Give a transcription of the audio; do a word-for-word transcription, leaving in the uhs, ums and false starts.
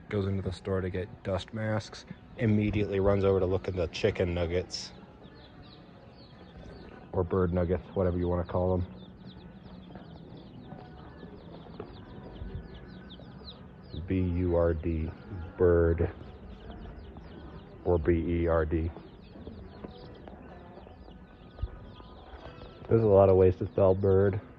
goes into the store to get dust masks, immediately runs over to look at the chicken nuggets. Or bird nuggets, whatever you want to call them. B U R D, Burd, or B E R D. There's a lot of ways to spell bird.